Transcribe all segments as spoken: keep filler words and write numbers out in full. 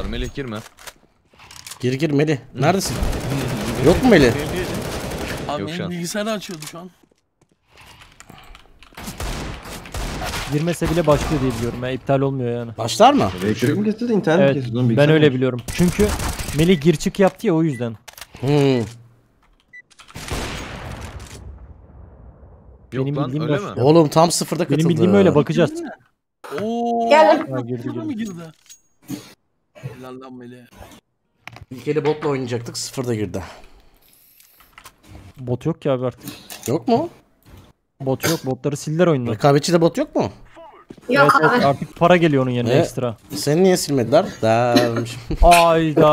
Melih girme. Gir gir Melih. Neredesin? Yok mu Melih? Abi Yok şu benim an. bilgisayarı açıyordu şu an. Girmese bile başlıyor diye biliyorum ya. İptal olmuyor yani. Başlar mı? Elektrik mi kesiyordu, internet mi Evet. kesiyordu? Oğlum, Ben bilgisayar öyle mı? biliyorum. Çünkü Melih gir çık yaptı ya o yüzden. Hmm. Yok Benim lan bildiğim öyle baş- mi? Oğlum tam sıfırda katıldı. Benim bildiğim öyle, bakacağız. Ooo. Geldim. Ha, girdi, Girdi girdi. mi girdi? Helal lan Melih. İlkeli botla oynayacaktık, sıfırda girdi. Bot yok ki abi artık. Yok mu? Bot yok. Botları sildiler oyundan. Rekabetçide bot yok mu? Yok Evet, abi. evet, artık para geliyor onun yerine E? ekstra. Seni niye silmediler? Dermiş. Ayda.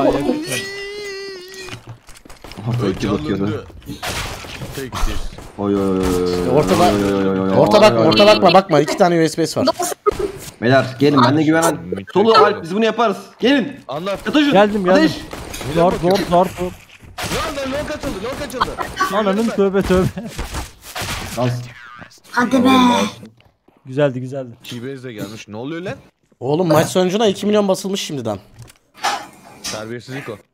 Aha, belki bakıyordu. Tektir. Oy oy oy oy. Ortada- Oy, oy, oy, oy, oy, Orta oy, bakma, oy, orta oy. bakma, bakma. İki tane U S B'si var. Beyler gelin, benimle güvenen. Tolu Alp, biz bunu yaparız. Gelin. Anlat. Yatışın. Geldim geldim. Ateş. Zor zor zor zor. Lan lan long açıldı long açıldı. Ananın tövbe tövbe. Al. Hadi be. Güzeldi güzeldi. Keybase de gelmiş. Ne oluyor lan? Oğlum maç sonucuna iki milyon basılmış şimdiden. Terbiyesizlik o.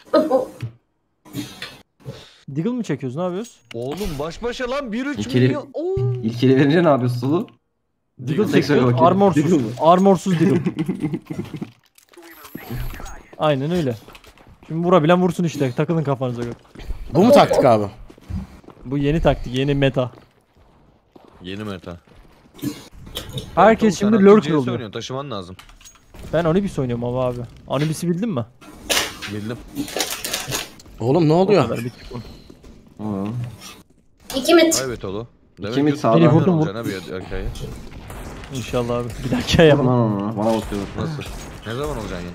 Deagle mı çekiyoruz, ne yapıyoruz? Oğlum baş başa lan bir üç İkili, milyon. Oo. ilkili verince ne yapıyorsun Tolu? Deagle Tek söyle çekiyoruz. bakayım. Armorsuz. Deagle mı? Armorsuz Deagle. Aynen öyle. Şimdi vurabilen vursun işte. Takılın kafanıza göre. Bu mu taktik abi? Bu yeni taktik, yeni meta. Yeni meta. Herkes Sen şimdi artık lurker C S oluyor. oynuyorsun, taşıman lazım. Ben Anubis oynuyorum ama abi. Anubis'i bildin mi? Bildim. Oğlum ne O oluyor? kadar bitti konu. Aa. İki mit. Evet oğlum. İki mid sağdan. Beni Demek vurdum, olacaksın abi hikaye. İnşallah abi. Bir dahaki ay yapalım. Lan ona, bana bakıyor. Nasıl? Ne zaman olacaksın ya?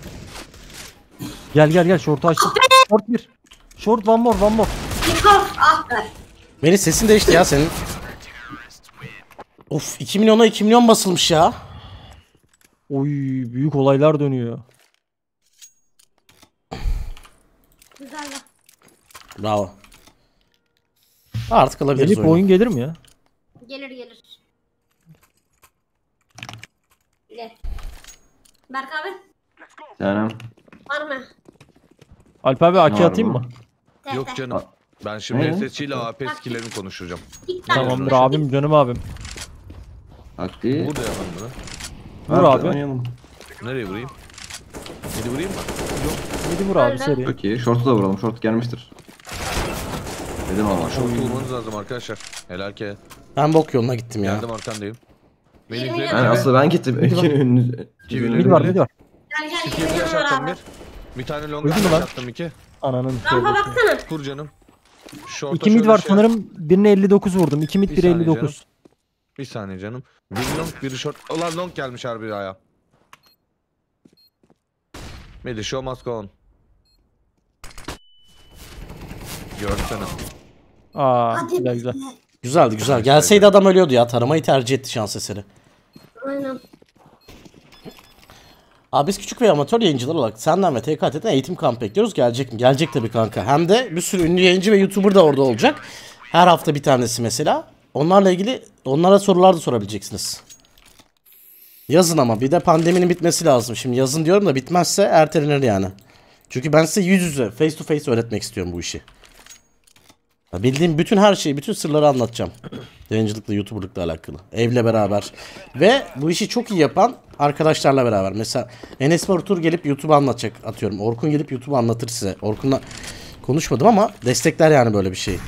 Gel gel gel, short'u açtım. Short bir. Short one more one more. Niko. Ah be. Melih sesin değişti ya senin. Of, iki milyona iki milyon basılmış ya. Oy, büyük olaylar dönüyor. Güzel lan. Bravo. Artık alabiliriz Gelip oyunu. oyun gelir mi ya? Gelir gelir. Gel. Berk abi. Canım. Var mı? Alp abi A K Var atayım mı? mı? Te, Yok te. canım. Ben şimdi Ne? S S C ile A P skillerini konuşacağım. İlk tane. Tamamdır abim, canım abim. Taktiği. Burada yapalım bunu. Vur Hadi, abi. oynayalım. Nereye vurayım? Hadi vurayım mı? Yedi vur abi Öyle. seri. Çok iyi. Short'u da vuralım. Short gelmiştir. Dedim ama. Şortu vurmanız lazım arkadaşlar. Helal ki. Ben bok yoluna gittim ya. Geldim arkandayım. Yirmi Melih'le milyon. Yani aslında ben gittim. Ülkenin önünüze. Kimin Mid var mid var. Gel gel. İki yirmi flash milyon var attım abi. bir. Bir tane long Öldü mü flash lan? attım iki. Ananın Rampa tövbesi. baksana. Kur canım. Short'a İki mid şöyle var şey- sanırım. Birine elli dokuz vurdum. İki mid Bir biri saniye elli dokuz. Bir saniye canım. Bir long biri short. Ulan long gelmiş harbi ya. Melih show must go on. Görsene. Aa Hadi güzel be. güzel. Güzeldi güzel. Gelseydi adam ölüyordu ya. Taramayı tercih etti şans eseri. Aynen. Abi biz küçük ve amatör yayıncılar olarak senden ve T K T'den eğitim kampı bekliyoruz. Gelecek mi? Gelecek tabii kanka. Hem de bir sürü ünlü yayıncı ve YouTuber da orada olacak. Her hafta bir tanesi mesela. Onlarla ilgili onlara sorular da sorabileceksiniz. Yazın ama bir de pandeminin bitmesi lazım. Şimdi yazın diyorum da bitmezse ertelenir yani. Çünkü ben size yüz yüze face to face öğretmek istiyorum bu işi. Ya bildiğim bütün her şeyi, bütün sırları anlatacağım. Yayıncılıkla, YouTuber'lıkla alakalı. Evle beraber. Ve bu işi çok iyi yapan arkadaşlarla beraber. Mesela Enes Batur gelip YouTube'u anlatacak atıyorum. Orkun gelip YouTube'u anlatır size. Orkun'la konuşmadım ama destekler yani böyle bir şeyi.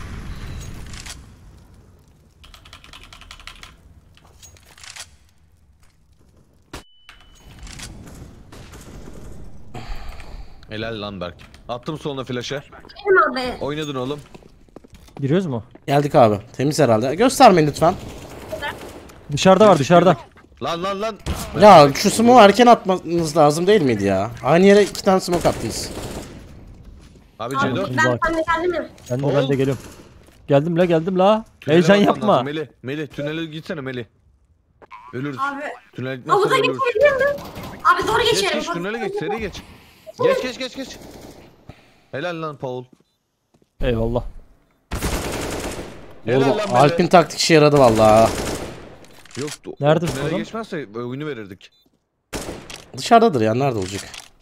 Helal lan Berk. Attım sonuna flash'e. Benim abi. Oynadın oğlum. Giriyoruz mu? Geldik abi. Temiz herhalde. Göstermeyin lütfen. Dışarıda var dışarıda. Lan lan lan. Ya şu smoke'u erken atmanız lazım değil miydi ya? Aynı yere iki tane smoke attınız. Abi Abi C dört. ben sana geldim ya. Ben de Oğlum. ben de geliyorum. Geldim la geldim la. Tünele Heyecan bakman yapma. lazım, Melih. Melih tünele gitsene Melih. Ölürüz. Abi. Tünele gitmezsen Avuza ölürüz. geçebilir miyim? Abi doğru Geç geçelim. geç tünele geç seri geç. Geç geç geç geç. Helal lan Paul. Eyvallah. Helal Oğlum, lan Melih. Alp'in taktik işe yaradı vallahi. Yoktu. Nerede Tünele adam? geçmezse oyunu verirdik. Dışarıdadır ya, nerede olacak?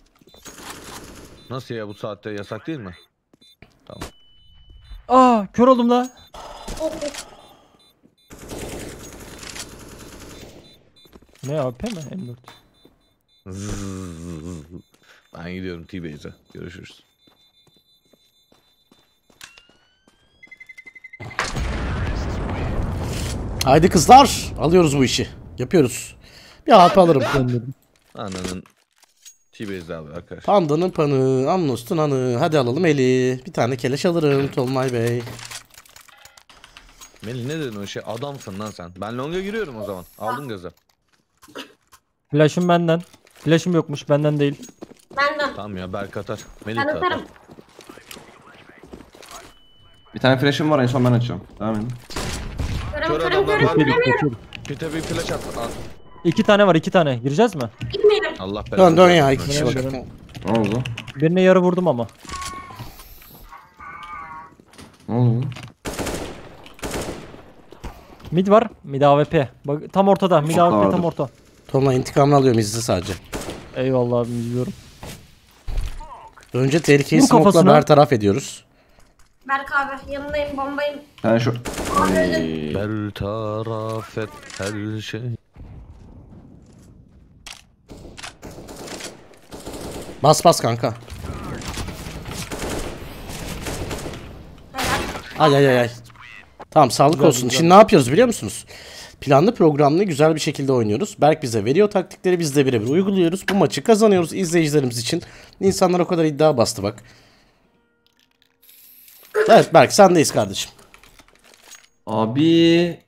Nasıl ya, bu saatte yasak değil mi? Tamam. Aa kör oldum la. Oh, Ne A P mi? M dört. Zzzz. Ben gidiyorum T-Base'e. Görüşürüz. Haydi kızlar. Alıyoruz bu işi. Yapıyoruz. Bir A P alırım. Döndürdüm. Ananın T-Base'de abi arkadaş. Pandanın panı, Amnost'un anı. Hadi alalım eli. Bir tane keleş alırım Tolmay Bey. Melih ne dedin o şey? Adamsın lan sen. Ben longa giriyorum o zaman. Aldın gazı. Flash'ım benden. Flash'ım yokmuş benden değil. benden. Tamam ya, Berk atar. Melih Ben de atar. atarım. Bir tane flash'ım var, en son ben açacağım. Devam edin. Görüm Kör görüm adamlar görüm var mı? göremiyorum. Pite bir flash at. Al. İki tane var iki tane. Gireceğiz mi? Gitmeyelim. Allah belanı. Dön dön ya versin. iki kişi Dön, bak. dön. Ne oldu? Birine yarı vurdum ama. Ne oldu? Mid var. Mid A W P. Bak tam ortada. Mid A W P tam Vardır. orta. Tolmay intikamını alıyorum izle sadece. Eyvallah abim izliyorum. Önce tehlikeyi Vur smoke'la kafasına. bertaraf ediyoruz. Berk abi yanındayım bombayım. Sen şu... Ay. Bel taraf et her şey. Bas bas kanka. Ay ay ay ay. Tamam sağlık Güzel, olsun. güzel. Şimdi ne yapıyoruz biliyor musunuz? Planlı programlı güzel bir şekilde oynuyoruz. Berk bize veriyor taktikleri, biz de birebir uyguluyoruz. Bu maçı kazanıyoruz izleyicilerimiz için. İnsanlar o kadar iddia bastı bak. Evet Berk sendeyiz kardeşim. Abi...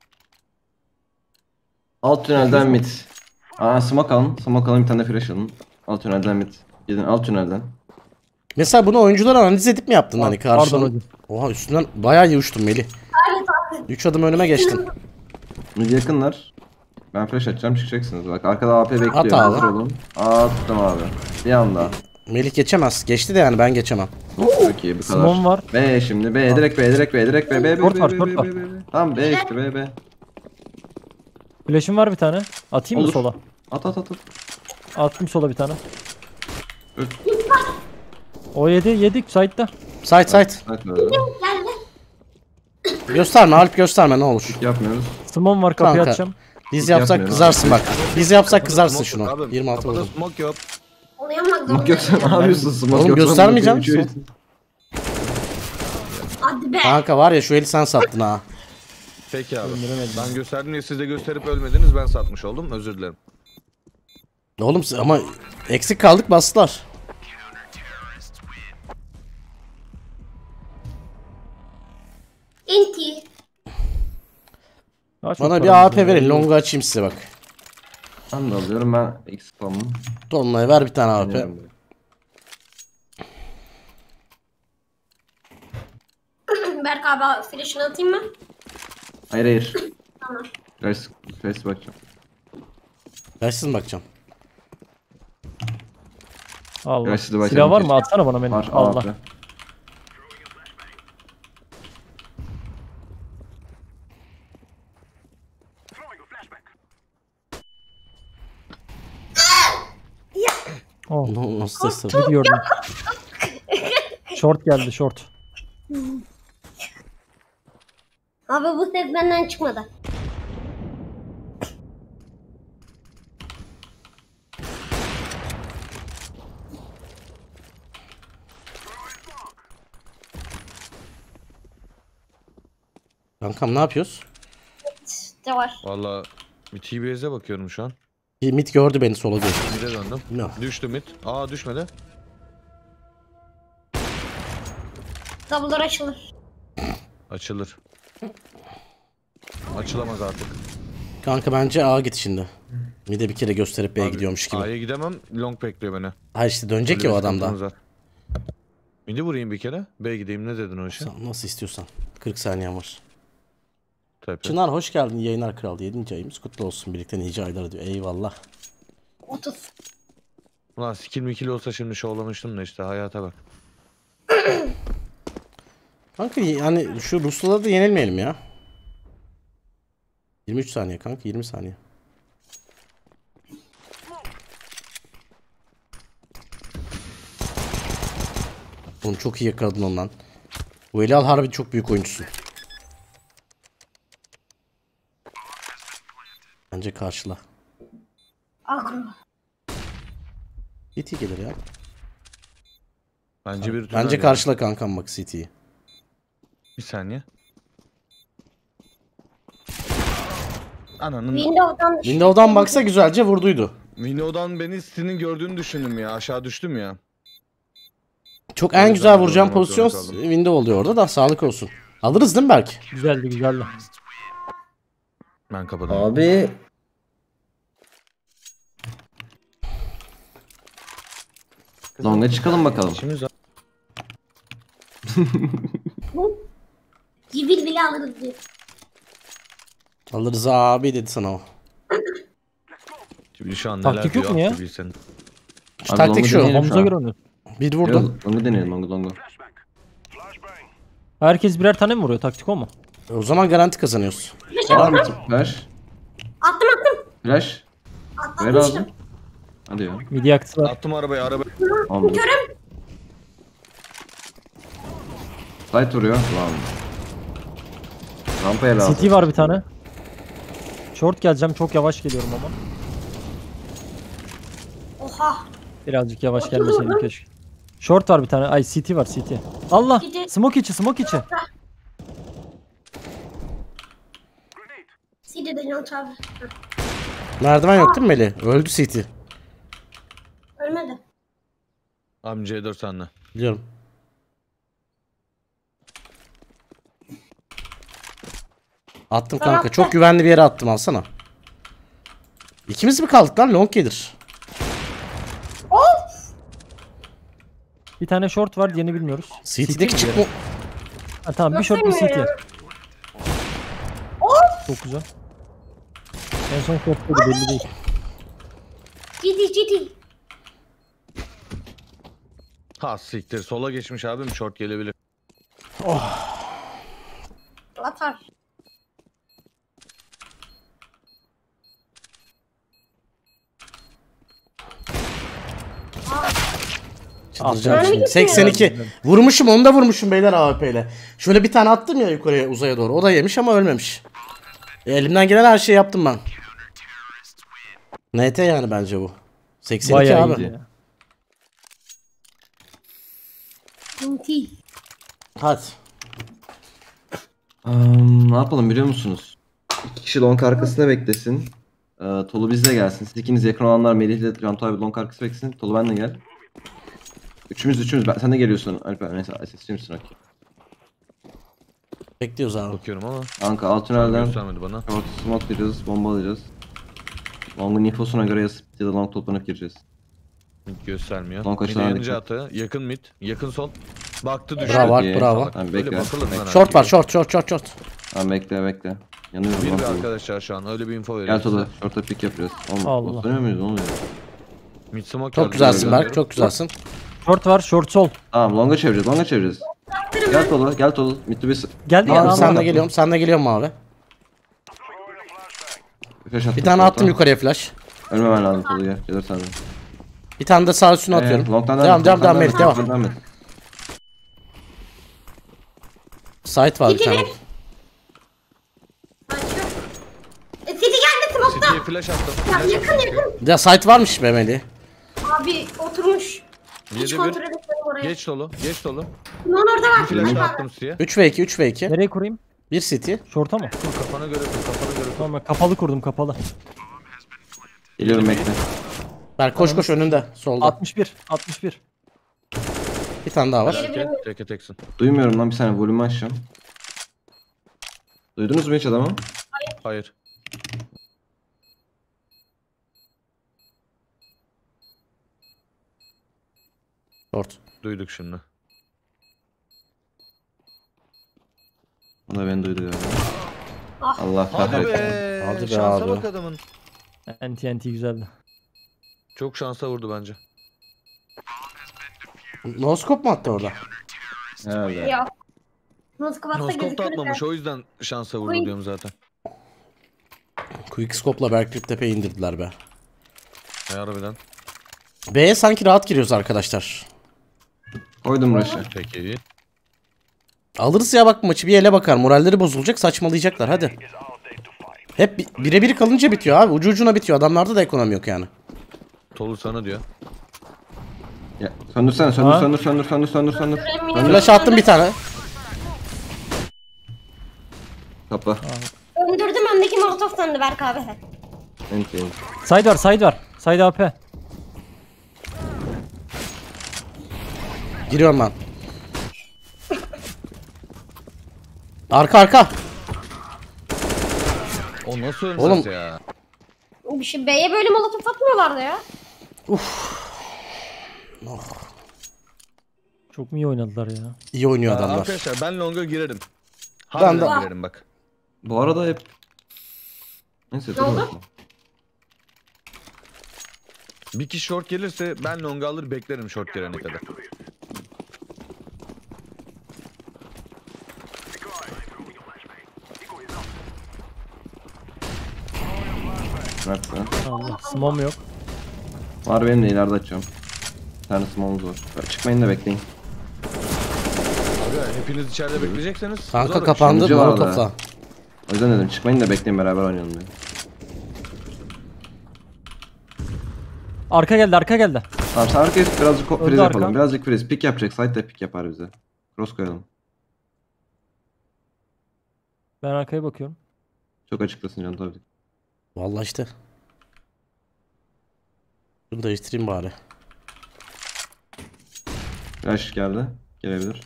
Alt tünelden mid. Aa smoke alın. Smoke alın, bir tane de flash alın. Alt tünelden mid. Gidin alt tünelden. Mesela bunu oyuncular analiz edip mi yaptın hani Pardon karşıdan? hocam. Oha üstünden bayağı iyi uçtun Melih. Evet abi. üç adım önüme geçtin. Mid yakınlar. Ben flash atacağım, çıkacaksınız. Bak arkada A P bekliyor. At abi. Hazır olun. Attım abi. Bir anda. Melih geçemez. Geçti de yani ben geçemem. Çok iyi, bu kadar. Simon var. B şimdi. B direkt B direkt B direkt B B B Short B var, B short B var. B B. Tamam B işte B B. Flash'ım var bir tane. Atayım mı Olur. sola? At at at at. Attım sola bir tane. Üf. O yedi yedik side'da. Site site. At böyle. Geldi. Gösterme Alp gösterme ne olur. Yapmıyoruz. Simon var kapıyı Kanka. atacağım. Biz yapsak Yapmıyorum kızarsın bak. Biz yapsak kızarsın Smoke yok şunu. abi. yirmi altı Kafada vurdum. smoke yok. Onu yapmak Smoke zorundayım. yoksa ne yapıyorsun? Smoke Oğlum yoksa göstermeyeceğim. bunu geçiyorsun. Hadi be. Kanka var ya şu eli sen sattın ha. Peki abi. Döndüremedim. Ben gösterdim diye siz de gösterip ölmediniz, ben satmış oldum. Özür dilerim. Oğlum ama eksik kaldık bastılar. Inti. Daha çok Bana bir paramız A P var. verin. Longa açayım size bak. Ben de alıyorum, ben X spam'ım. Dolunay ver bir tane A P. Berk abi flash'ını atayım mı? Hayır hayır. Tamam. Flash, flash bakacağım. Versiz mi bakacağım? Allah. Flash'ı da bakacağım. Silah var mı? Atsana bana benim. Var Allah. Allah. Oh. No- Nasıl ses tabii. Mid gördüm. Short geldi short. Abi bu ses benden çıkmadı. Kankam ne yapıyoruz? De var. Valla bir T B S'e bakıyorum şu an. Bir mit gördü beni sola gördü. Mid'e döndüm. Ne? Düştü mid. Aa düşmedi. Double'lar açılır. Açılır. Açılamaz artık. Kanka bence A git şimdi. Mid'e bir kere gösterip B'ye Abi, gidiyormuş gibi. A'ya gidemem. Long bekliyor beni. Hayır işte dönecek Öyle ya o bir adam da. sıkıntımız var. Mid'i vurayım bir kere. B gideyim, ne dedin o işe? Sen nasıl istiyorsan. kırk saniyen var. Tabii. Çınar hoş geldin. Yayınlar Kral. yedinci ayımız kutlu olsun. Birlikte nice aylar diyor. Eyvallah. otuz. Ulan skill mikili olsa şimdi şovlamıştım da işte, hayata bak. Kanka yani şu Ruslara da yenilmeyelim ya. yirmi üç saniye kanka, yirmi saniye. Oğlum çok iyi yakaladın ondan. Bu Eli Al harbi çok büyük oyuncusun. Bence karşıla. Agro. C T gelir ya. Bence bir Bence karşıla kankam bak C T'yi. Bir saniye. Ananın. Windows'dan düştü. Windows'dan baksa güzelce vurduydu. Windows'dan beni City'nin gördüğünü düşündüm ya. Aşağı düştüm ya. Çok O en yüzden güzel ben vuracağım oynamak pozisyon zorunda kaldım. Window oluyor orada da sağlık olsun. Alırız değil mi belki? Güzeldi güzeldi. Ben kapadım. Abi. Long'a çıkalım bakalım. İşimiz var. Cibil bile alırız diyor. Alırız abi dedi sana o. Şimdi şu an neler Taktik yok diyor mu ya? aklı bilsen. Şu Abi taktik Long'u şu. deneyelim. Kafamıza göre oynuyoruz. Bir vurdum. Long'u deneyelim Long'u Long'u. Herkes birer tane mi vuruyor? Taktik o mu? O zaman garanti kazanıyoruz. Var mı? Flash. Attım attım. Flash. Ver Atlamıştım. abi. Hadi ya. Midi yaktı var. Attım arabaya araba. Abi. Körüm. Light vuruyor. Lan. Rampaya lazım. City var bir tane. Short geleceğim. Çok yavaş geliyorum ama. Oha. Birazcık yavaş gelmeseydim keşke. Short var bir tane. Ay City var City. Allah. City. Smoke içi smoke içi. City'de Can abi. Merdiven yok değil mi Melih? Öldü C T. Ölmedi. Abi C dört sende. Biliyorum. Attım kanka. Çok güvenli bir yere attım alsana. İkimiz mi kaldık lan? Long gelir. Bir tane short var diğerini bilmiyoruz. C T'deki çıkma. Ha, tamam bir Nasıl short bir bilmiyor City. ya? Çok güzel. En son short'taydı belli değil. City City. Ha siktir. Sola geçmiş abim. Short gelebilir. Atar. Çıldıracağım Ah, şimdi. ben seksen iki. Vurmuşum onu da vurmuşum beyler A W P ile. Şöyle bir tane attım ya yukarıya uzaya doğru. O da yemiş ama ölmemiş. E, elimden gelen her şeyi yaptım ben. N T yani bence bu. seksen iki Bayağı abi. iyiydi ya. City. Hadi. Um, ne yapalım biliyor musunuz? İki kişi long arkasında beklesin. Ee, Tolu bizle gelsin. Siz ikiniz yakın olanlar Melih ile Cantu abi long arkası beklesin. Tolu benle gel. Üçümüz üçümüz. Ben, sen de geliyorsun Alper. Neyse sesçi misin? Okey. Bekliyoruz abi. Bakıyorum ama. Kanka alt tünelden Göstermedi bana. short smoke vereceğiz. Bomba alacağız. Long'un infosuna göre yazıp ya da long toplanıp gireceğiz. Mid göstermiyor. Long Mid açılan yanıcı dikkat. atı. Yakın mid. Yakın sol. Baktı düştü. Bravo İyi. bravo. Tamam, Böyle bekle. bakılır lan. Short var short short short short. Tamam bekle bekle. Yanıyorum Bir lan bir Tolu. arkadaşlar şu an öyle bir info veriyor. Gel Tolu. Short'a pick yapıyoruz. Oğlum, Allah. botlanıyor muyuz? Ne oluyor? Mid smoke Çok geldi. güzelsin Görüyorum. Berk çok güzelsin. Short var short sol. Tamam longa çevireceğiz. Longa çevireceğiz. Gel Tolu. Gel Tolu. Mitsubishi. Geldi ya. Abi sen de almadım. geliyorum sen de geliyorum abi. Flash attım Bir tane short'a. attım yukarıya flash. Ölmemen lazım Tolu gel. Gelir sen de. Bir tane de sağ üstüne Ee, atıyorum. long'dan Devam devam devam Melih devam. Devam et. Site var bir City tane. bir. Açıyor. E, City geldi smoke'ta. City'ye flash attım. Ya Flash yakın attım. yakın. Ya site varmış be Melih. Abi oturmuş. Hiç Yedi kontrol bir. etmedim orayı. Geç dolu. Geç dolu. Lan orada var. Flash Flash var. attım City'ye. üç ve iki üç ve iki. Nereye kurayım? bir city. Short'a mı? Kur kafana göre kur kafana göre kur. Tamam ben kapalı kurdum kapalı. Geliyorum bekle. Berk koş koş önünde solda. altmış bir. altmış bir. Bir tane daha var. Teke teke teksin. Duymuyorum lan bir saniye volümü açacağım. Duydunuz mu hiç adamı? Hayır. Short. Duyduk şimdi. O da beni duydu galiba. Ah. Allah Hadi kahretsin. be. Hadi be Şansa abi. bak adamın. N T N T güzeldi. Çok şansa vurdu bence. No scope mu attı orada? Herhalde. Ya. Moskova Noskop da atmamış o yüzden şansa vurdu Oy. diyorum zaten. Quick scope'la Berk Tepe'yi indirdiler be. E harbiden. B'ye sanki rahat giriyoruz arkadaşlar. Koydum rush'ı. Peki. Alırız ya bak maçı bir ele bakar. Moralleri bozulacak saçmalayacaklar hadi. Hep bi- birebir kalınca bitiyor abi. Ucu ucuna bitiyor. Adamlarda da ekonomi yok yani. Tolu sana diyor. Ya, söndürsene söndür Ha? söndür söndür söndür söndür söndür. Flash attım bir tane. Kapla. Öldürdüm öndeki molotof döndü Berk abi. Enti enti. Side var side var. Side A P. Giriyorum ben. Arka arka. O nasıl ölmez Oğlum. ya? Bir şey B'ye böyle molotof atmıyorlardı ya. Çok mu iyi oynadılar ya? İyi oynuyor Aa, adamlar. arkadaşlar ben longa girerim. Ben Harbiden de- girerim bak. Bu arada hep... Neyse dur oldu? bakalım. Bir kişi short gelirse ben longa alır beklerim short gelene kadar. Mert sen. Allah. Smom yok. Var benim de ileride açıyorum. Bir tane small'umuz var. Çıkmayın da bekleyin. Abi hepiniz içeride bekleyecekseniz. Kanka zor. kapandı Şimdi var molotofla. da. O yüzden dedim çıkmayın da bekleyin beraber oynayalım diye. Arka geldi arka geldi. Tamam sen herkes birazcık ko- Öldü freeze arka. yapalım. Birazcık freeze. Pick yapacak. Side de pick yapar bize. Cross koyalım. Ben arkaya bakıyorum. Çok açıklasın Can tabii. Vallahi işte. Bunu değiştireyim bari. Flash geldi. Gelebilir.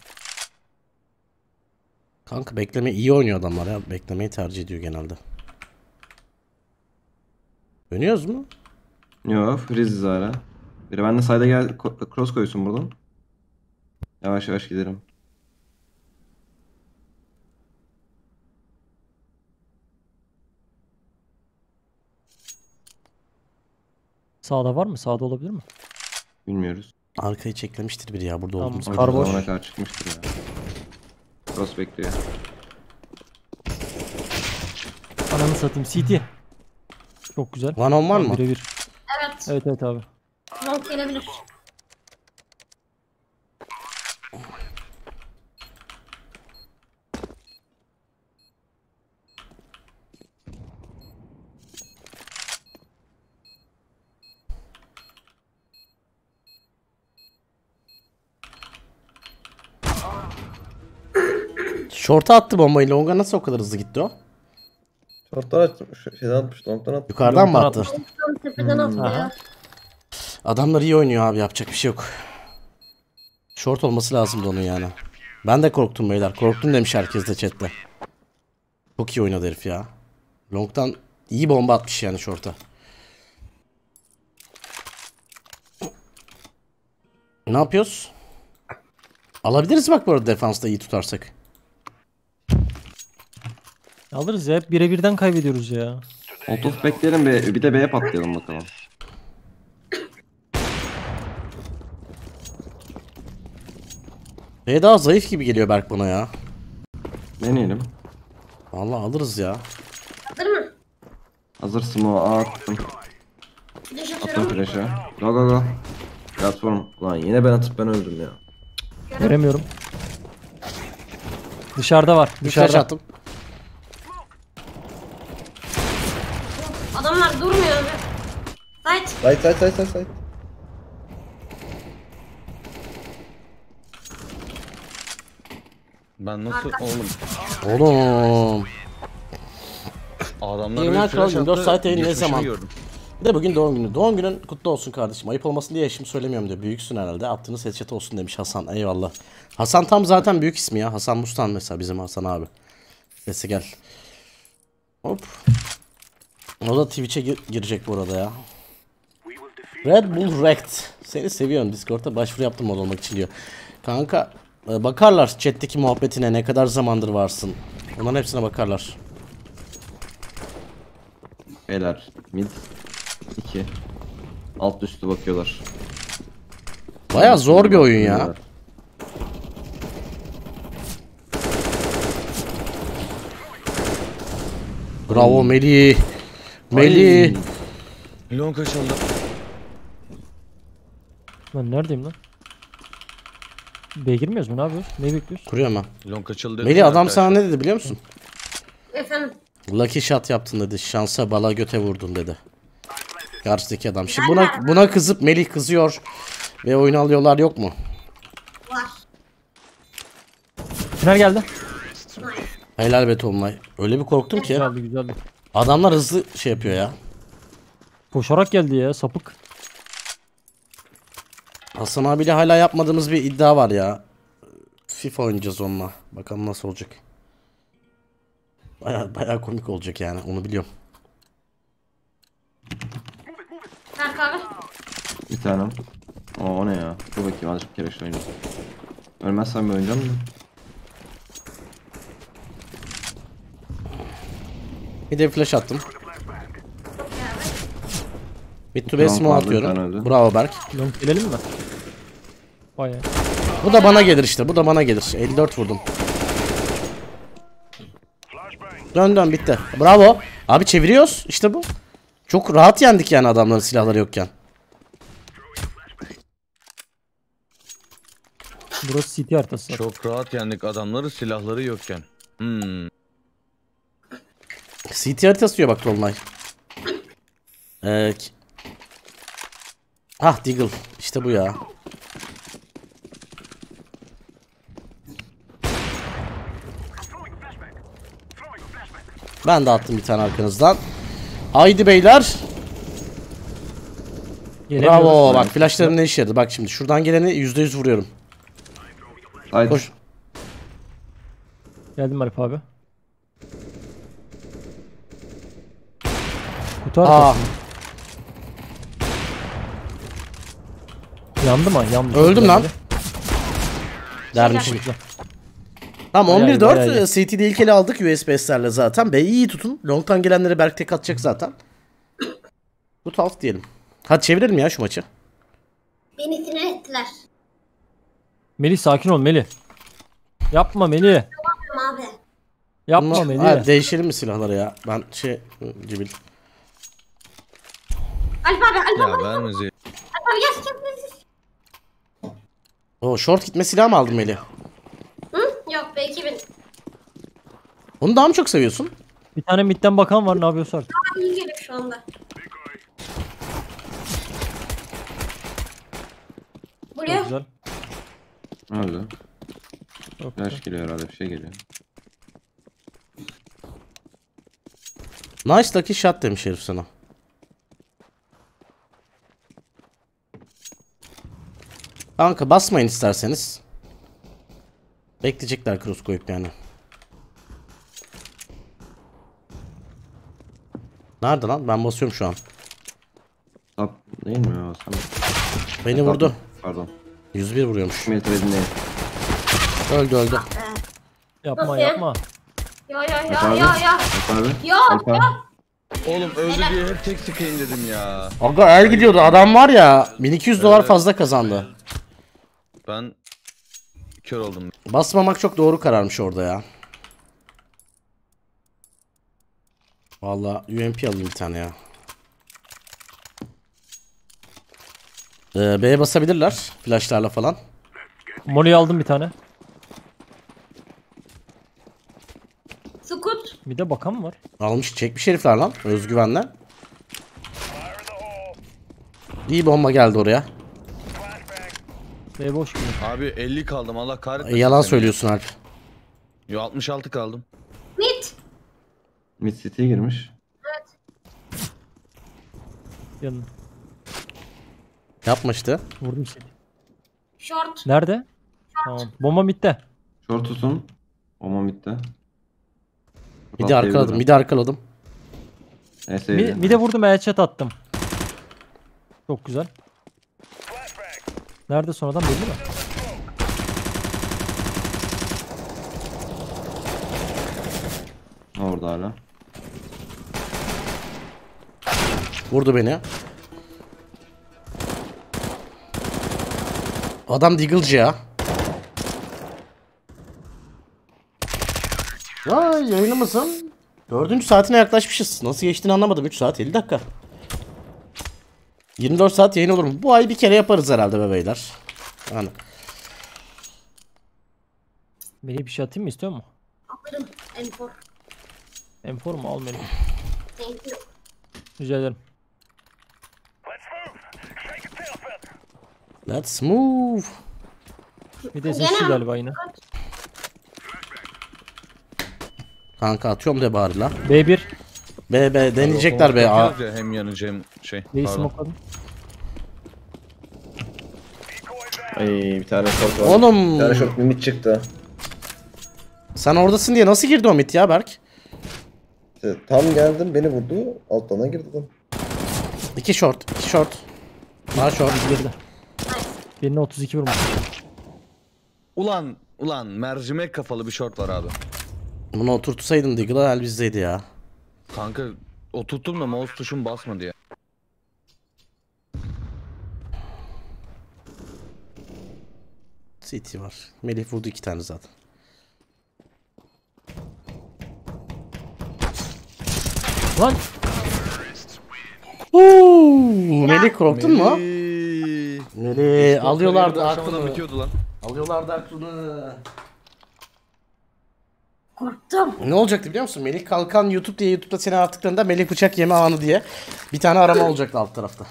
Kanka bekleme iyi oynuyor adamlar ya. Beklemeyi tercih ediyor genelde. Dönüyoruz mu? Yo freeze hala. Biri bende side'a gel ko- cross koysun buradan. Yavaş yavaş giderim. Sağda var mı? Sağda olabilir mi? Bilmiyoruz. Arkayı çeklemiştir biri ya burada Tamam. olduğumuz. Ama Kar çok boş. zamana kadar çıkmıştır ya. Cross bekliyor. Ananı satayım. C T. Çok güzel. One on var mı? Birebir. Evet. Evet evet abi. Long gelebilir. Short'a attı bombayı. Long'a nasıl o kadar hızlı gitti o? Short'tan açtım. Şeyden atmış. Long'dan attım. Yukarıdan mı Long'dan attı? atmıştı. Tam tepeden attı aha. ya. Adamlar iyi oynuyor abi yapacak bir şey yok. Short olması lazımdı onun yani. Ben de korktum beyler. Korktum demiş herkes de chatte. Çok iyi oynadı herif ya. Long'dan iyi bomba atmış yani short'a. Ne yapıyoruz? Alabiliriz bak bu arada defansta iyi tutarsak. Alırız ya. Hep birebirden kaybediyoruz ya. Molotov bekleyelim ve bir de B'ye patlayalım bakalım. B daha zayıf gibi geliyor Berk bana ya. Deneyelim. Vallahi alırız ya. Hazır mı? Hazır smoke attım. Flash Attım atıyorum. flash'ı. Go go go. Platform. Lan yine ben atıp ben öldüm ya. Göremiyorum. Dışarıda var. Dışarı Dışarıda. attım. Adamlar durmuyor abi. Side. Side side side side side. Ben nasıl oğlum Oğlum. adamlar Yayınlar bir flash Kralı dört attı, saat yayın ne geçmişini zaman? gördüm. Bir de bugün doğum günü. Doğum günün kutlu olsun kardeşim. Ayıp olmasın diye yaşımı söylemiyorum diyor. Büyüksün herhalde. Attığınız headshot olsun demiş Hasan. Eyvallah. Hasan tam zaten büyük ismi ya. Hasan Mustan mesela bizim Hasan abi. Neyse gel. Hop. O da Twitch'e gir- girecek bu arada ya. Red Bull Wrecked. Seni seviyorum. Discord'da başvuru yaptım mod olmak için diyor. Kanka e, bakarlar chat'teki muhabbetine ne kadar zamandır varsın. Onların hepsine bakarlar. Beyler. Mid. iki. Alt üstü bakıyorlar. Baya zor bir oyun ya. Bravo Melih. Melih. Long açıldı. Ben neredeyim lan? B'ye girmiyoruz mu? Ne yapıyoruz? Ne bekliyoruz? Kuruyorum ben. Long açıldı. Melih adam sana ne dedi biliyor musun? Efendim. Lucky shot yaptın dedi. Şansa bala göte vurdun dedi. Karşıdaki adam. Şimdi buna buna kızıp Melih kızıyor ve oyunu alıyorlar yok mu? Var. Tünel geldi. Helal be Tolunay. Öyle bir korktum ki. Güzeldi güzeldi. Adamlar hızlı şey yapıyor ya. Koşarak geldi ya sapık. Hasan abiyle hala yapmadığımız bir iddia var ya. FIFA oynayacağız onunla. Bakalım nasıl olacak. Baya baya komik olacak yani, onu biliyorum. Berk abi. Bir tanem. Oo, o ne ya? Dur bakayım azıcık bir kere şu oynayayım. Ölmezsem bir oynayacağım da. Bir de flash attım. Mid to Long base smoke vardı, bir tane atıyorum. öldü. Bravo Berk. Long gelelim mi? Bayağı. Bu da bana gelir işte. Bu da bana gelir. elli dört vurdum. Dön dön bitti. Bravo. Abi çeviriyoruz. İşte bu. Çok rahat yendik yani adamların silahları yokken. Burası C T haritası. Çok rahat yendik adamları silahları yokken. Hmm. C T haritası diyor bak Tolunay. Ee, ki- ah Deagle. İşte bu ya. Ben de attım bir tane arkanızdan. Haydi beyler. Gelemiyoruz. Bravo. Bak flashlarım ne işe yaradı. Bak şimdi şuradan geleni yüzde yüz vuruyorum. Haydi. Koş. Geldim Arif abi. Kutu Aa. arkası. Yandı mı? Yandı. Öldüm lan. Dermişim. Tamam Bayağı iyi, on bir dört bayağı iyi. C T'de ilk ele aldık U S B S'lerle zaten. B'yi iyi tutun. Long'tan gelenlere Berk tek atacak zaten. Bu talt diyelim. Hadi çevirelim ya şu maçı. Beni sinir ettiler. Melih sakin ol Melih. Yapma Melih. Tamam abi. Yapma Bunlar- Melih. Hadi değişelim mi silahları ya? Ben şey cibil. Alp abi, Alp Ya abi. vermezi. Alp abi gel gel gel. O short gitme silahı mı aldın Melih? Hı? Yok be iki bin. Onu daha mı çok seviyorsun? Bir tane midden bakan var, ne yapıyorsa artık. Daha iyi geliyor şu anda. Çok Buraya. güzel. Öldü. Çok Flash güzel. geliyor herhalde, bir şey geliyor. Nice lucky shot demiş herif sana. Kanka basmayın isterseniz. Bekleyecekler cross koyup yani. Nerede lan? Ben basıyorum şu an. Tap değil mi ya? Sen... Beni vurdu. Pardon. yüz bir vuruyormuş. Militer edin değil. Öldü öldü. Yapma Nasıl ya? yapma. Ya ya Alp ya abi. ya ya. Alp abi. Ya Alp abi. ya. Oğlum öldü diye hep tek sıkayım dedim ya. Aga el gidiyordu. Adam var ya bin iki yüz dolar fazla kazandı. Ben kör oldum. Basmamak çok doğru kararmış orada ya. Vallahi U M P alayım bir tane ya. Ee, B'ye basabilirler. Flashlarla falan. Molly'yi aldım bir tane. Sukut. Bir de bakan mı var? Almış çekmiş herifler lan. Özgüvenle. İyi bomba geldi oraya. B boş gibi. Abi elli kaldım Allah kahretmesin. E, yalan seni. söylüyorsun Alp. Yo altmış altı kaldım. Mit. Mid City'ye girmiş. Yanına. Yapma işte. Vurdum seni. Short. Nerede? Tamam. Bomba midde. Short tutun. Oma midde. Bir de arkaladım. Bir de arkaladım. Neyse. Bir, bir de vurdum, headshot attım. Çok güzel. Nerede sonradan belli mi? Orada hala. Vurdu beni. Adam Deagle'cı ya. Vay yayını mısın? Dördüncü saatine yaklaşmışız. Nasıl geçtiğini anlamadım. üç saat elli dakika. yirmi dört saat yayın olur mu? Bu ay bir kere yaparız herhalde be beyler. Yani. Melih bir şey atayım mı, istiyor musun? Alırım. Enfor. M four mu? Al Melih. Thank you. Rica ederim. Let's move. Bir de sesli Gene- galiba yine. Kanka atıyorum de bari la. B bir. B B deneyecekler be. A. Bakıyoruz ya, hem yanıcı hem şey. B'yi Pardon. smokeladım. Ay bir tane short var. Oğlum. Bir tane short mid çıktı. Sen oradasın diye nasıl girdi o mit ya Berk? İşte tam geldim beni vurdu. Alttan girdi adam. İki short. iki short. Daha short. Girdi. Birine otuz iki vurmuş. Ulan ulan mercimek kafalı bir short var abi. Bunu oturtsaydın Diggle'a el bizdeydi ya. Kanka oturttum da mouse tuşum basmadı ya. C T var. Melih vurdu iki tane zaten. Lan Uuu, Melih korktun mu? Melih. Melih alıyorlardı Aşamadan aklını. bitiyordu lan. Alıyorlardı aklını. Korktum. Ne olacaktı biliyor musun? Melih Kalkan YouTube diye YouTube'da seni arattıklarında Melih bıçak yeme anı diye bir tane arama olacaktı alt tarafta.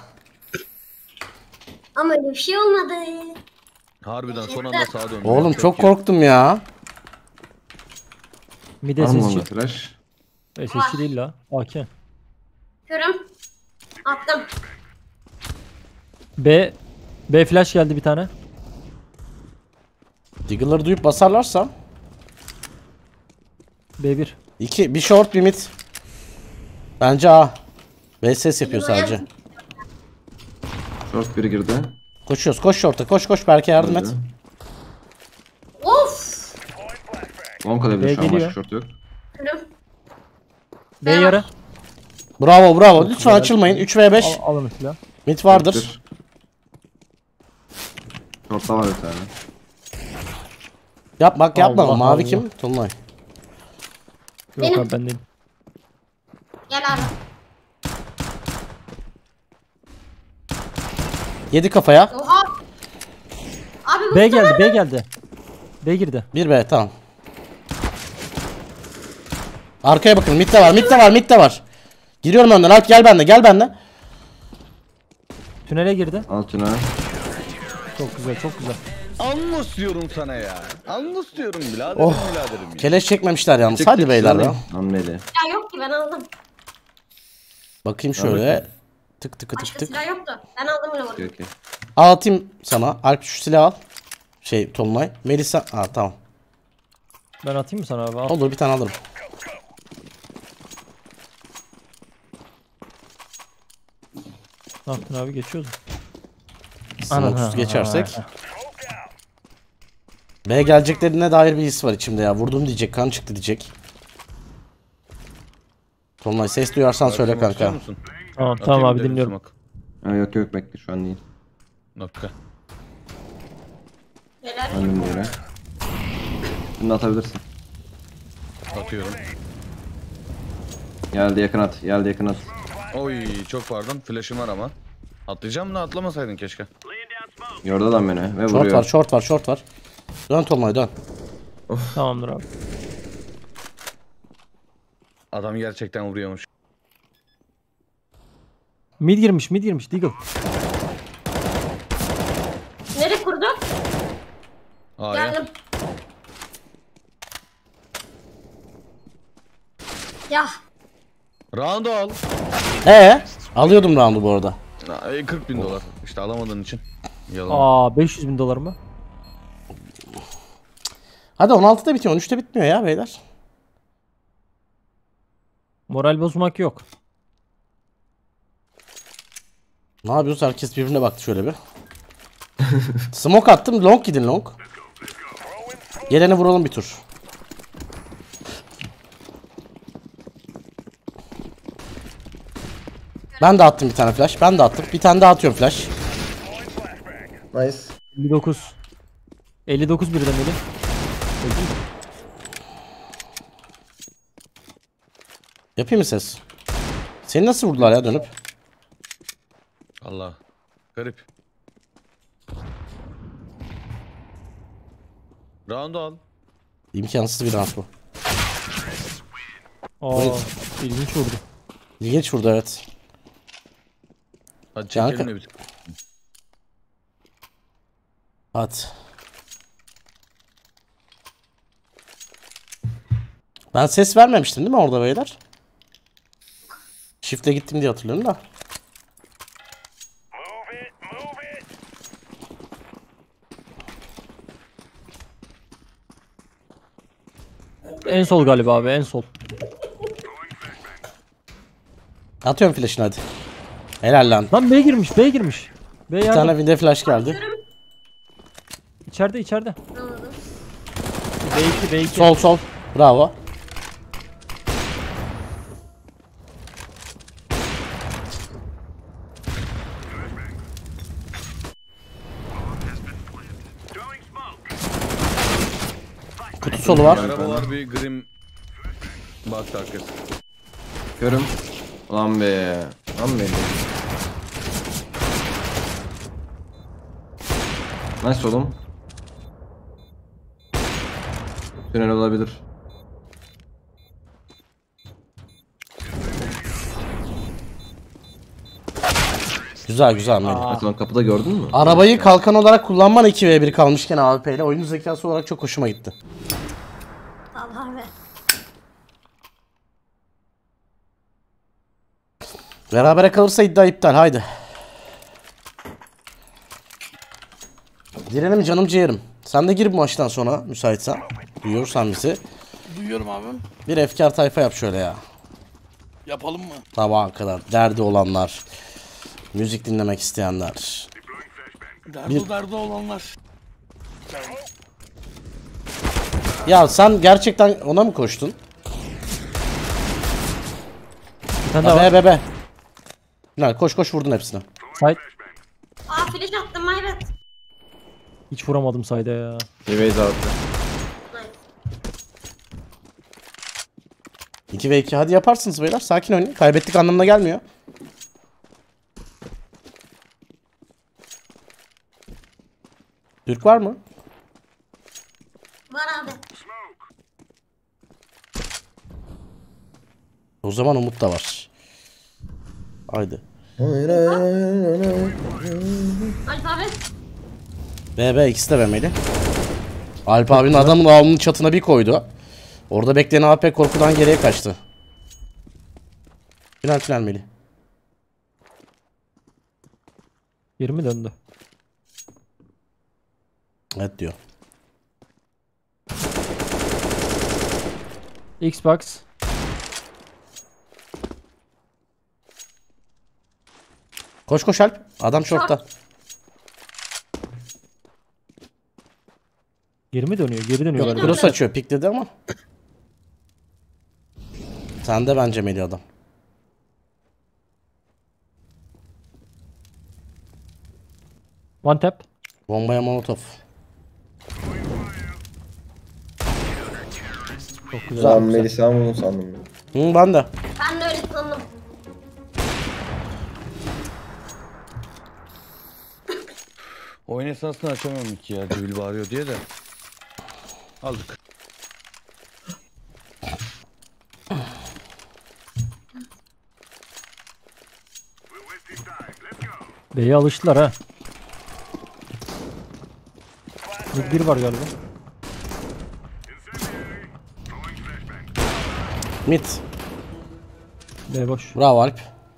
Ama öyle bir şey olmadı. Harbiden son anda sağa döndü. Oğlum Yapacak çok bir şey yok. korktum ya. mide Var mı onda sesçi. flash? E, sesçi değil la. A K. Körüm. Attım. B. B flash geldi bir tane. Diggle'ları duyup basarlarsa B bir. iki bir short bir mid. Bence A. B S S yapıyor sadece. Short biri girdi. Koşuyoruz. Koş short'a. Koş koş Berke yardım et. Öldü. Of. Long kalabilir B şu an geliyor. başka short yok. Körüm. B yarı. Bravo bravo. Lütfen açılmayın. üç ve beş. Al, alın silah. Mid vardır. Short'tur. Short'ta var bir tane. Yap bak yapma. Allah Mavi Allah. kim? Tolunay. Yok Benim. abi ben değilim. Gel abi. Yedi kafaya. Oha. Abi bu B geldi, B geldi. B girdi. bir B tamam. Arkaya bakın. Mid de var. Mid de var. Mid de var. Giriyorum önden. Alp gel bende. Gel bende. Tünele girdi. Altına. Çok güzel, çok güzel. Anlos diyorum sana ya. Anlos diyorum biraderim Oh. biraderim ya. Keleş çekmemişler yalnız. Tık Hadi tık beyler sıralayın. ya. Lan Melih. silah yok ki ben aldım. Bakayım şöyle. Tık tık tık Başka tık. silah yoktu. Ben aldım öyle Okey vurdum. okey. Al atayım sana. Alp şu silahı al. Şey Tolunay. Melisa. Aa tamam. Ben atayım mı sana abi? Al. Olur bir tane alırım. Ne yaptın abi? Geçiyoruz. Smoke'suz geçersek. B geleceklerine dair bir his var içimde ya. Vurdum diyecek. Kan çıktı diyecek. Tolunay ses duyarsan söyle Smoke istiyor kanka. musun? Tamam, Atayım tamam abi dedim dinliyorum. smoke. Ha, yok yok bekle şu an değil. Nokta. Helal. Annem böyle. Şimdi atabilirsin. Atıyorum. Geldi yakın at. Geldi yakın at. Oy çok pardon. Flash'ım var ama. Atlayacağım da atlamasaydın keşke. Gördü adam beni ve Short vuruyor. var, short var, short var. Dön Tolunay dön. Tamamdır abi. Adam gerçekten vuruyormuş. Mid girmiş, mid girmiş. Deagle. Nereye kurdu? A'ya. Geldim. Ya. Round al. Ee, alıyordum roundu bu arada. Ha, e, kırk bin dolar. İşte alamadığın için. Yalan. Aa beş yüz bin dolar mı? Hadi on altıda bitiyor, on üçte bitmiyor ya beyler. Moral bozmak yok. Ne yapıyoruz? Herkes birbirine baktı şöyle bir. Smoke attım. Long gidin long. Gelene vuralım bir tur. Ben de attım bir tane flash. Ben de attım. Bir tane daha atıyorum flash. Nice. elli dokuz. elli dokuz birden Melih. Öldü mü? Yapayım mı ses? Seni nasıl vurdular ya dönüp? Allah. Garip. Round al. İmkansız bir round bu. Aa, ilginç vurdu. İlginç vurdu evet. Hadi Kanka. çekelim de bir. Hadi. Ben ses vermemiştim değil mi orada beyler? Shift'e gittim diye hatırlıyorum da. En sol galiba abi, en sol. Atıyorum flash'ını hadi. Helal lan. Lan B girmiş, B girmiş. B Bir yerde. tane window flash geldi. İçeride, içeride. Anladım. B iki, B iki. Sol sol. Bravo. Kutu solu var. Araba var bir grim. Bak arkası. Görüm. Ulan be. Lan be. Nice oğlum. Tünel olabilir. Güzel güzel Melih. Mesela kapıda gördün mü? Arabayı kalkan olarak kullanman iki ve bir kalmışken A W P ile oyunun zekası olarak çok hoşuma gitti. Allah be. Berabere kalırsa iddia iptal haydi. Direnim canım ciğerim. Sen de gir bu maçtan sonra müsaitsen. Duyuyorsan bizi. Duyuyorum abi. Bir efkar tayfa yap şöyle ya. Yapalım mı? Sabaha kadar derdi olanlar. Müzik dinlemek isteyenler. Derdo Bir- derdo olanlar. Ya sen gerçekten ona mı koştun? Bir tane daha Ha, var. be be be. Lan koş koş vurdun hepsini. Side. Aa flash attım hayret. Hiç vuramadım side'e ya. Bir base attı. Nice. iki ve iki hadi yaparsınız beyler. Sakin oynayın. Kaybettik anlamına gelmiyor. Türk var mı? Var abi. O zaman Umut da var. Haydi. Alp abi. B B ikisi de vermeli. Alp abinin adamın alnının çatına bir koydu. Orada bekleyen A P korkudan geriye kaçtı. Final final Melih. yirmi döndü. Evet diyor. Xbox. Koş koş Alp. Adam şortta. yirmi dönüyor, geri dönüyor. Yok galiba. cross açıyor pik dedi ama. Sen de bence Melih adam. One tap. Bombaya molotov. Çok güzel. Lan Melisa mı bunu sandım ben. Hı, ben de. Ben de öyle sandım. Oyun esnasında açamıyorum ki ya. Dül bağırıyor diye de. Aldık. B'ye alıştılar ha. Bir, bir var galiba. Mid. B boş. Bravo Alp.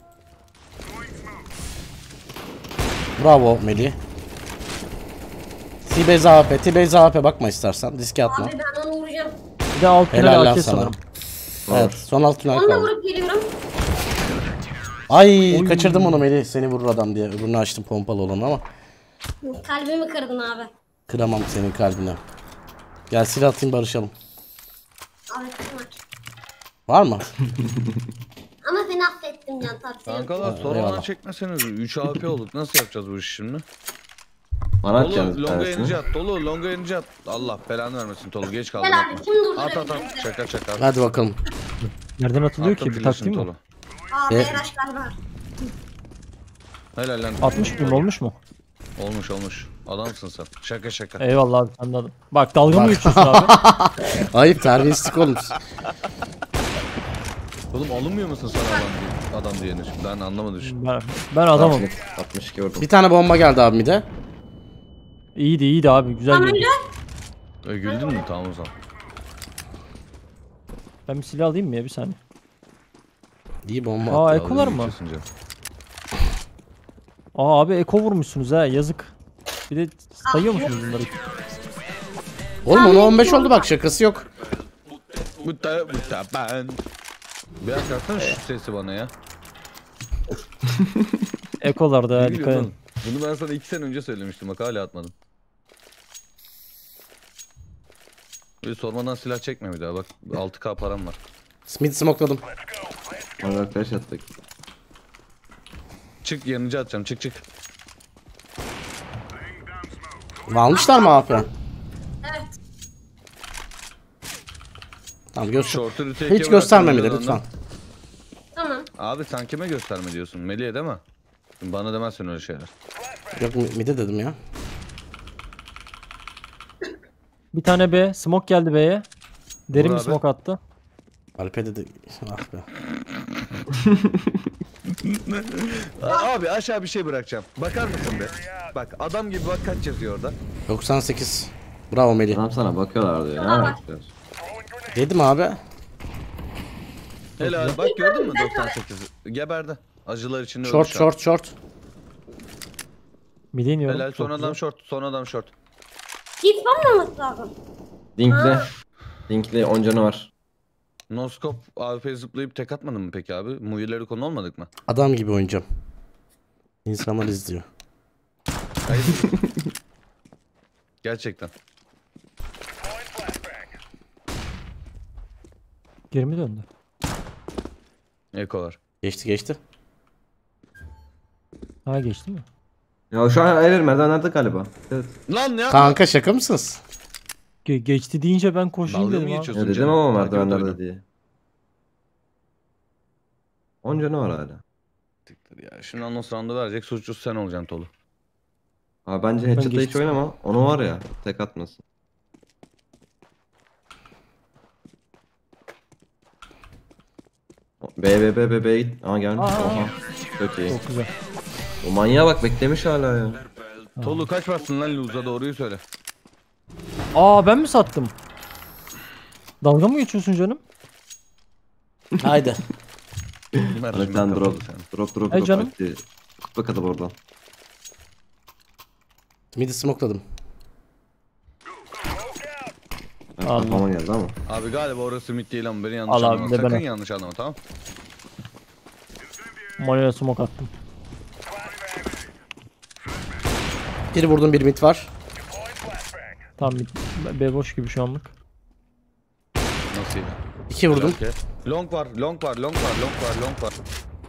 Bravo Melih. T-Base A W P, T-Base A W P bakma istersen. Riske atma. Abi ben onu vuracağım. Bir de alt Helal tünel lan A K sana. sanırım. Evet, son alt tünel Onu da kaldı. vurup geliyorum. Ay kaçırdım onu Melih. Seni vurur adam diye. Öbürünü açtım pompalı olan ama. Kalbimi kırdın abi. Kıramam senin kalbine. Gel silah atayım barışalım. Abi kırma. Var mı? Ama seni affettim can tavsiye. Kankalar sonra eyvallah. bana çekmeseniz. üç A P olduk. Nasıl yapacağız bu işi şimdi? Bana Tolu atacağım bir longa tanesini. yenici at. Tolu longa yenici at. Allah belanı vermesin Tolu. Geç kaldım. Gel abi kim durdu At at beni? at. Şaka şaka. Hadi bakalım. Nereden atılıyor Attım ki? Bir flash'ını taktiğim mi? Tolu. Aa E- beyraş galiba. Helal lan. altmış bin olmuş mu? Olmuş olmuş. Adamsın sen. Şaka şaka. Eyvallah abi sen de adam. Bak dalga mı geçiyorsun abi? Ayıp, terbiyesizlik olmuş. Oğlum alınmıyor musun sen adam diye? Adam diyeni şimdi ben anlamadım şimdi. Ben, ben adamım. altmış iki vurdum. Bir tane bomba geldi abi bir de. İyiydi iyiydi abi güzel Tamam girdi. öyle. E, güldün mü? Tamam o zaman. Ben bir silah alayım mı ya bir saniye. İyi bomba Aa attı. ekolar mı? Geçiyorsun canım. Aa abi eko vurmuşsunuz ha yazık. Bir de sayıyor musunuz bunları? Oğlum ona on beş oldu bak, şakası yok. Bu da bu da ben. Biraz kalksana şu sesi bana ya. Ekolarda Ne dikkat gülüyorsun edin. oğlum? Bunu ben sana iki sene önce söylemiştim bak hala atmadım. Bir sormadan silah çekme bir daha bak altı K param var. Smith smokladım. Bana flash attık. Çık yanıcı atacağım çık çık. Almışlar mı A P? Evet. Tamam göster. Short'u retake'e Hiç gösterme bıraktım bile ben lütfen. Tamam. Abi sen kime gösterme diyorsun? Melih'e değil mi? Şimdi bana demezsin öyle şeyler. Yok mide dedim ya. Bir tane B. Smoke geldi B'ye. Derin Vur bir abi. smoke attı. Alpe dedi. Ah be. A- Abi aşağı bir şey bırakacağım. Bakar mısın be? Bak adam gibi bak kaç yazıyor orada. doksan sekiz. Bravo Melih. Adam sana bakıyorlar diyor. Ne demek istiyorsun? Dedim abi. Helal bak gördün mü doksan sekizi? Geberdi. Acılar içinde Short öldü şu an. short short. Mide iniyorum. Helal Çok son güzel. adam short son adam short. Git olmaması lazım. Linkli. Linkli on canı var. Noskop A F zıplayıp tek atmadın mı peki abi? Muyeleri konu olmadık mı? Adam gibi oynayacağım. İnsanlar izliyor. Hayır. Gerçekten. Geri mi döndü? Eko var. Geçti geçti. Ha geçti mi? Ya şu an ayrı merdivenlerde galiba. Evet. Lan ya. Kanka şaka mısınız? Ge- geçti deyince ben koşayım Dalga mı dedim abi. geçiyorsun? Ya dedim canım. ama Takip merdivenlerde ediyorum. diye. on canı var hala. Siktir ya. Şimdi anons round'u verecek suçlusu sen olacaksın Tolu. Abi bence headshot'ta hiç geçtim. oynama. Onu var ya tek atmasın. B B B B B git. Aa gelmiş. Aa. Oha. Çok iyi. Çok güzel. O manyağa bak beklemiş hala ya. Tolu kaç bastın lan Luz'a doğruyu söyle. Aa ben mi sattım? Dalga mı geçiyorsun canım? Haydi. Bana bir tane drop. Drop drop Hey drop. canım. Hadi. Kutla kadar oradan. Midi smokladım. Ha, Allah. kafama geldi ama. Abi galiba orası mid değil ama beni yanlış Al abi, anlama. de Sakın bana. yanlış anlama tamam. Manuel'e smoke attım. Biri vurdum, bir mid var. Tamam mid- B boş gibi şu anlık. Nasıl ya? İki vurdum. Okey. Long var, long var, long var, long var, long var.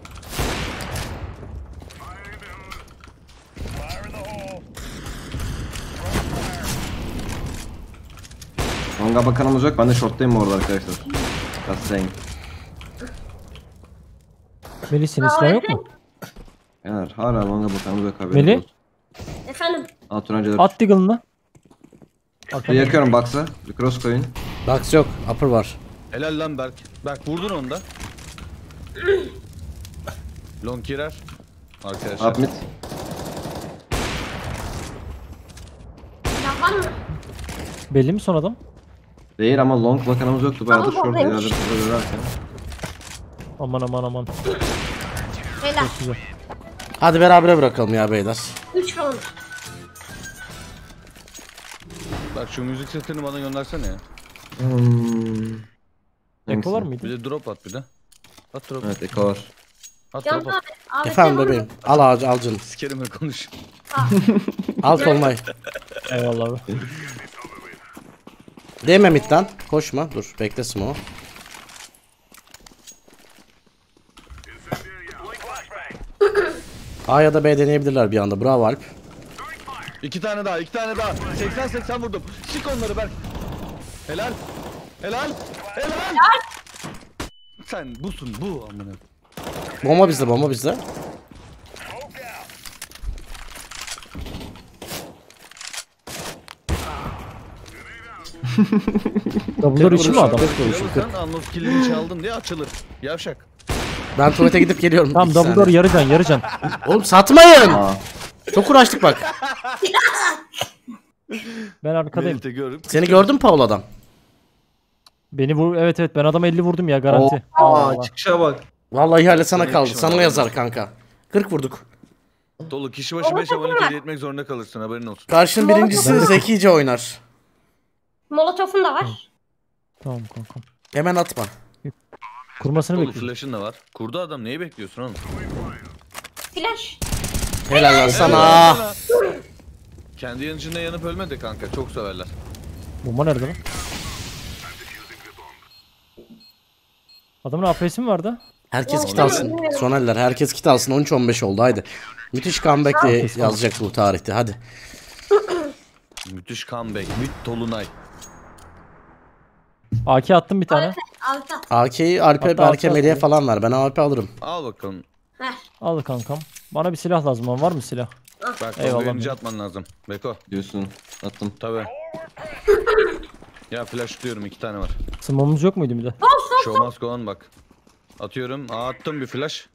Longa bakanımız yok. Ben de short'tayım bu arada arkadaşlar. Just saying. Melih senin silah yok mu? Eğer hala longa bakanımız yok haberiniz Melih? olsun. Efendim. Aa Turanca At diggle'ını. Bir yakıyorum box'a. Bir cross koyun. Box yok. Upper var. Helal lan Berk. Berk vurdun onu da. Long girer. Arkadaşlar. Up mid. Silah var mı? Belli mi son adam? Değil ama long bakanımız yoktu. Bayağıdır Ama short buradaymış. ileride burada dönerken. Aman aman aman. Beyler. Güzel. Hadi berabere bırakalım ya beyler. üç round. Bak şu müzik setini bana göndersene ya. Hmm. Eko var Hangisi? Bir mıydı? de drop at bir de. At drop. Evet Eko var. At Can drop abi. at. Abi Efendim bebeğim. Al ağacı al canım. Sikerimle konuş. Al kolmayı. Eyvallah abi. Değme midden. Koşma. Dur. Bekle smoke. A ya da B deneyebilirler bir anda. Bravo Alp. İki tane daha, iki tane daha. seksen seksen vurdum. Sik onları Berk. Helal. Helal. Helal. Sen busun bu amına. Bomba bizde, bomba bizde. Double'lar için mi adam? Sen Anlos killini çaldın diye açılır. Yavşak. Ben tuvalete gidip geliyorum. Tamam iki Dumbledore saniye. yarı can yarı can. Oğlum satmayın. Aa. Çok uğraştık bak. Ben arkadayım. Melih'te görüp. Seni gördün Paul adam. Beni vur, evet evet ben adama elli vurdum ya garanti. Aa, çıkışa bak. Vallahi ihale sana Sana kaldı. yakışmadı Sana abi. yazar kanka. kırk vurduk. Dolu kişi başı beş abonelik hediye etmek zorunda kalırsın, haberin olsun. Karşının birincisi zekice oynar. Molotof'un da var. Tamam kankam. Hemen atma. Kurmasını Dolu bekliyorum. flash'ın da var. Kurdu adam, neyi bekliyorsun oğlum? Flash. Helal lan sana. Kendi yanıcında yanıp ölme de kanka, çok severler. Bomba nerede lan? Adamın A P'si mi vardı? Herkes kit Oğlum, alsın. bilmiyorum. Son eller. Herkes kit alsın. on üç on beş oldu haydi. Müthiş comeback diye yazacak bu tarihte. Hadi. Müthiş comeback, müt Tolunay. A K attım bir tane. Alta. A K'yi Alp'e, Hatta Berke, altı Melih'e atıyor. falan ver. Ben A P alırım. Al bakalım. Ver. Al kankam. Bana bir silah lazım lan. Var mı silah? Bak Eyvallah. Eyvallah. Önce atman lazım. Beko. Diyorsun. Attım. Tabi. Ya flash diyorum, iki tane var. Sımamız yok muydu bir de? Show must go on bak. Atıyorum. Aa, attım bir flash.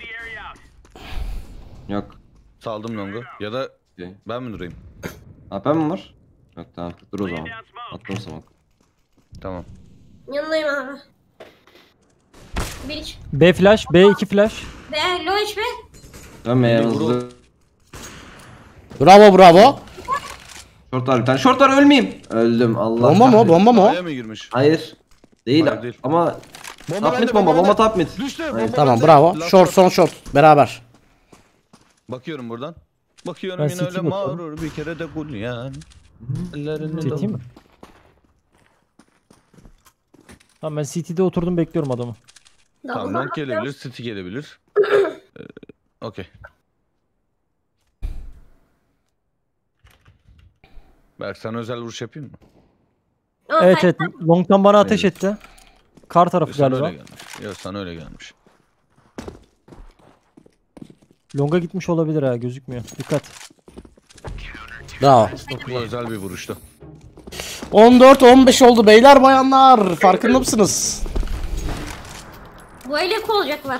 Yok. Saldım longu. Ya da Okey. ben mi durayım? A P mi var? Yok tamam. Dur o zaman. Attım smoke. Tamam. Yanındayım abi. Bir iç. B flash, B iki flash. Be, low H P. Dönmeye Beni hızlı. vurul. Bravo bravo. Short var bir tane. Short var, ölmeyeyim. Öldüm. Allah Bomba mı o? kahretsin. Bomba mı o? Aya mı girmiş? Hayır. Değil, Hayır, değil. ama Bomba top bende, mid bomba, bomba bomba bende. top mid. Düştü. Hayır, Bomba Tamam bende. bravo. Last Short son short. Beraber. Bakıyorum buradan. Bakıyorum Ben yine C T öyle bakıyorum. mağrur bir kere de kul yani. Ellerini C T mi? Tamam ben C T'de oturdum bekliyorum adamı. Tamam, long gelebilir, city gelebilir. Ee, Okey. Berk, sana özel vuruş yapayım mı? Evet evet long'tan bana ateş Evet. etti. Kar tarafı Sana galiba. öyle gelmiş. Yok, sana öyle gelmiş. Long'a gitmiş olabilir ha gözükmüyor. Dikkat. Bravo. Bu özel bir vuruştu. on dört on beş oldu beyler bayanlar. Farkında mısınız? Bu el eko olacaklar.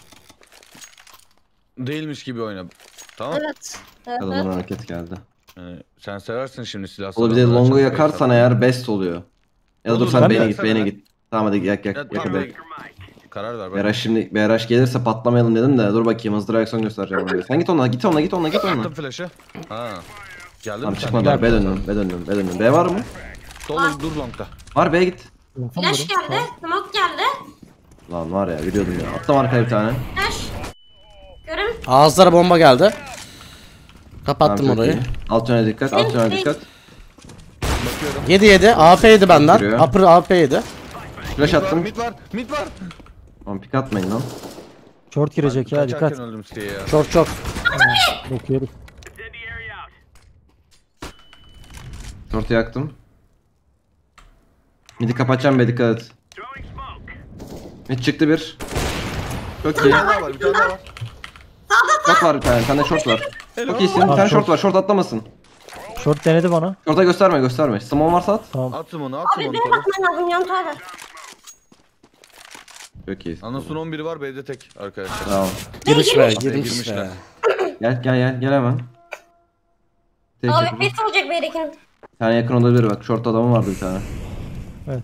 Değilmiş gibi oyna. Tamam. Evet. Evet. Adamın hareket geldi. Yani sen seversin şimdi silah. Ola bir de longu yakarsan eğer best oluyor. Ya da dur Olur, sen ben B'ye de- git, B'ye git. Tamam hadi yak yak Ya, yak tamam, be. karar ver. B Ben R H şimdi B R H gelirse patlamayalım dedim de dur bakayım hızlı reaksiyon göstereceğim ona göre. Sen git ona git ona git ona git ona. attım flash'ı. Ha. Geldi Tamam mi? çıkmadılar, B döndüm B döndüm B döndüm. B var mı? Dolu dur long'da. Var, B'ye git. Long'tan Flash vuruyorum. geldi. Smoke geldi. Lan var ya, biliyordum ya. Attım arkaya bir tane. Flash. Görün. Ağızlara bomba geldi. Kapattım Tamam, çok orayı. iyi. Alt yöne dikkat, alt yöne dikkat. yedi yedi. A P yedi benden. Giriyor. Upper A P yedi. Flash Mid var, attım. mid var, mid var. Tamam pik atmayın lan. Short girecek ya Kaçarken dikkat. öldüm siteye ya. Çok çok. Bakıyorum. Short'u yaktım. Mid'i kapatacağım be, dikkat et. Mid çıktı bir. Çok iyi. Bir tane daha var, bir tane daha var. Short var bir tane, bir tane short var. Çok iyisin. Bir Tamam, tane short. short var, short atlamasın. Short denedi bana. Short'a gösterme, gösterme. Smoke varsa at. Tamam. Attım onu, attım Abi onu. B'ye Dolu. bakman lazım Yantu abi. Çok iyi. Anasının on biri var, B'de tek arkadaşlar. Tamam. Girmiş be. Girmişler. Girmiş be. Gel gel gel gel hemen. Tek Abi yakın. pet olacak B'dekinin. Bir tane yakın olabilir bak. Short adamı vardı bir tane. Evet.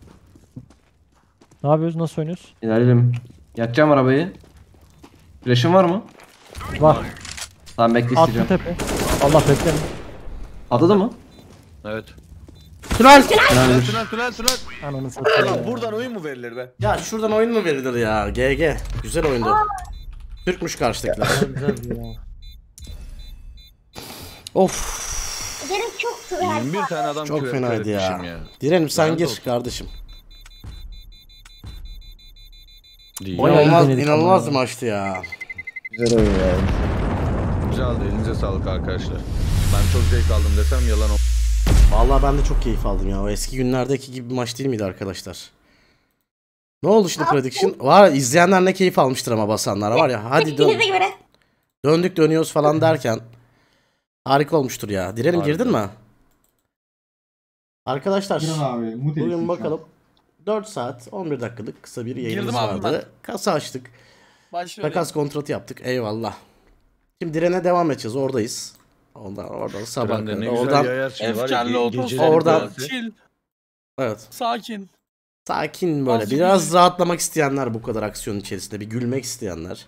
Ne yapıyoruz? Nasıl oynuyoruz? İlerleyelim. Yakacağım arabayı. Flash'ın var mı? Var. Tamam bekle, Attı isteyeceğim. tepe. Allah bekle. Atladı mı? Evet. Tünel. Tünel bir. Tünel, tünel, tünel. Ananı satayım. Lan ya. buradan oyun mu verilir be? Ya şuradan oyun mu verilir ya? G G. Güzel oyundu. Türkmüş karşıdakiler. Güzel ya. Of. Gerek çok güzel. yirmi bir tane adam Çok küre- fenaydı küretmişim ya. Direnim sen Lanet gir olsun. kardeşim. Değil. Bayağı iyi İnanılmaz, denedik inanılmaz ama bir maçtı ya. Güzel oyun ya. Güzeldi, elinize sağlık arkadaşlar. Ben çok zevk aldım desem yalan olur. Vallahi ben de çok keyif aldım ya. O eski günlerdeki gibi bir maç değil miydi arkadaşlar? Ne oldu şimdi prediction? Var izleyenler ne keyif almıştır ama basanlar var ya. Hadi dön, İkinize göre. döndük dönüyoruz falan derken harika olmuştur ya. Direnim Harika. girdin mi? Arkadaşlar Girin abi. Mut bugün etsin bakalım dört saat on bir dakikalık kısa bir yayınımız Girdim abi vardı. Kasa açtık. Başlıyorum. Takas kontratı yaptık. Eyvallah. Şimdi direne devam edeceğiz. Oradayız. Ondan oradan sabah Trende kadar. ne güzel Oradan yayar şey var ya, Efkarlı ge- olsun. gecelerin Oradan- kıyası. Chill. evet. Sakin. Sakin böyle. Azıcık Biraz üzül- rahatlamak isteyenler bu kadar aksiyonun içerisinde. Bir gülmek isteyenler.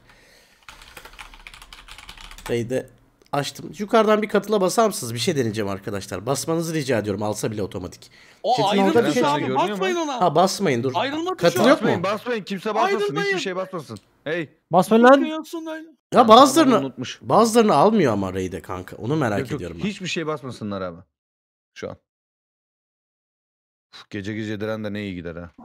Şeyde açtım. Yukarıdan bir katıla basar mısınız? Bir şey deneyeceğim arkadaşlar. Basmanızı rica ediyorum. Alsa bile otomatik. O Chat'in ayrılma orada bir tuşu şey abi. görünüyor mu? Basmayın ona. Ha basmayın dur. Ayrılma tuşu. Katıl yok Basmayın mu? basmayın kimse basmasın. Ayrılmayın. Hiçbir şey basmasın. Hey. Basmayın lan. Basmıyorsun lan. Ya bazılarını Unutmuş. bazılarını almıyor ama Raid'e kanka. Onu merak Yok, yok, ediyorum ben. hiçbir şey basmasınlar abi. Şu an. Uf, gece gece diren de ne iyi gider ha.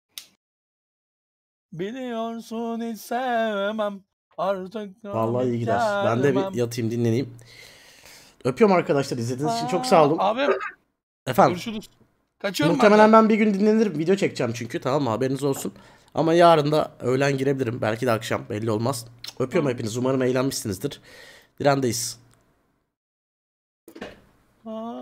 Biliyorsun hiç sevmem. Artık Vallahi iyi gider. Ben de gelmem. bir yatayım dinleneyim. Öpüyorum arkadaşlar izlediğiniz için çok sağ olun. Abi Efendim. görüşürüz. Kaçıyorum Muhtemelen ben. ben bir gün dinlenirim. Video çekeceğim çünkü. Tamam mı? Haberiniz olsun. Ama yarın da öğlen girebilirim. Belki de akşam. Belli olmaz. Öpüyorum hepinizi. Umarım eğlenmişsinizdir. Direndeyiz. Aa.